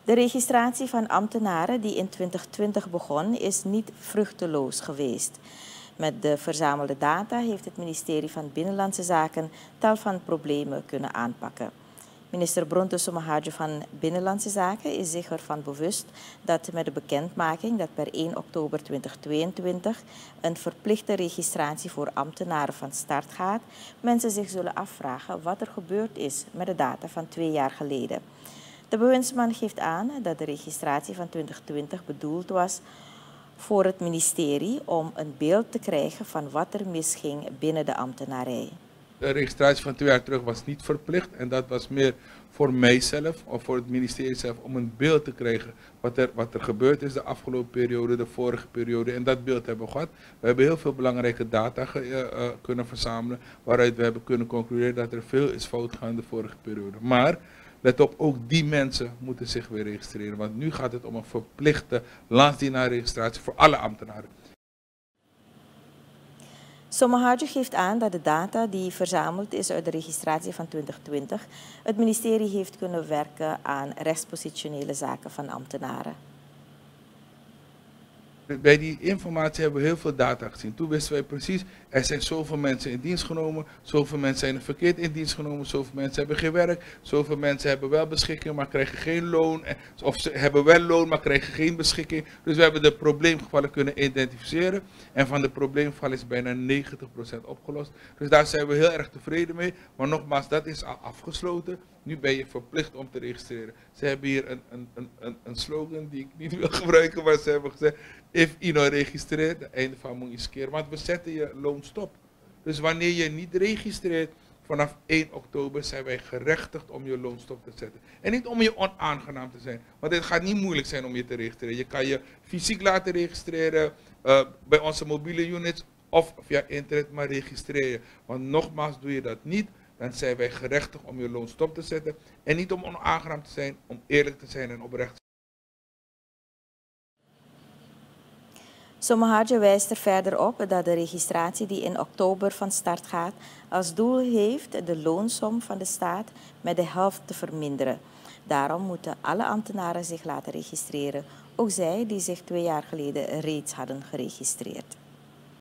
De registratie van ambtenaren die in 2020 begon is niet vruchteloos geweest. Met de verzamelde data heeft het ministerie van Binnenlandse Zaken tal van problemen kunnen aanpakken. Minister Bronte Somahadjo van Binnenlandse Zaken is zich ervan bewust dat met de bekendmaking dat per 1 oktober 2022 een verplichte registratie voor ambtenaren van start gaat, mensen zich zullen afvragen wat er gebeurd is met de data van 2 jaar geleden. De bewindsman geeft aan dat de registratie van 2020 bedoeld was voor het ministerie om een beeld te krijgen van wat er misging binnen de ambtenarij. De registratie van 2 jaar terug was niet verplicht en dat was meer voor mijzelf of voor het ministerie zelf om een beeld te krijgen wat er gebeurd is de afgelopen periode, de vorige periode, en dat beeld hebben we gehad. We hebben heel veel belangrijke data kunnen verzamelen waaruit we hebben kunnen concluderen dat er veel is fout gegaan in de vorige periode. Maar let op, ook die mensen moeten zich weer registreren, want nu gaat het om een verplichte landsdienaarregistratie voor alle ambtenaren. Somahadjo geeft aan dat de data die verzameld is uit de registratie van 2020, het ministerie heeft kunnen werken aan rechtspositionele zaken van ambtenaren. Bij die informatie hebben we heel veel data gezien. Toen wisten wij precies, er zijn zoveel mensen in dienst genomen, zoveel mensen zijn verkeerd in dienst genomen, zoveel mensen hebben geen werk, zoveel mensen hebben wel beschikking, maar krijgen geen loon, of ze hebben wel loon, maar krijgen geen beschikking. Dus we hebben de probleemgevallen kunnen identificeren en van de probleemgevallen is bijna 90% opgelost. Dus daar zijn we heel erg tevreden mee, maar nogmaals, dat is al afgesloten. Nu ben je verplicht om te registreren. Ze hebben hier een slogan die ik niet wil gebruiken, maar ze hebben gezegd, if je nou registreert, het einde van moet je skeren, want we zetten je loon stop. Dus wanneer je niet registreert, vanaf 1 oktober zijn wij gerechtigd om je loon stop te zetten. En niet om je onaangenaam te zijn, want het gaat niet moeilijk zijn om je te registreren. Je kan je fysiek laten registreren bij onze mobiele units of via internet, maar registreer je. Want nogmaals, doe je dat niet, dan zijn wij gerechtigd om je loon stop te zetten. En niet om onaangenaam te zijn, om eerlijk te zijn en oprecht. Somahadjo wijst er verder op dat de registratie die in oktober van start gaat als doel heeft de loonsom van de staat met de helft te verminderen. Daarom moeten alle ambtenaren zich laten registreren, ook zij die zich 2 jaar geleden reeds hadden geregistreerd.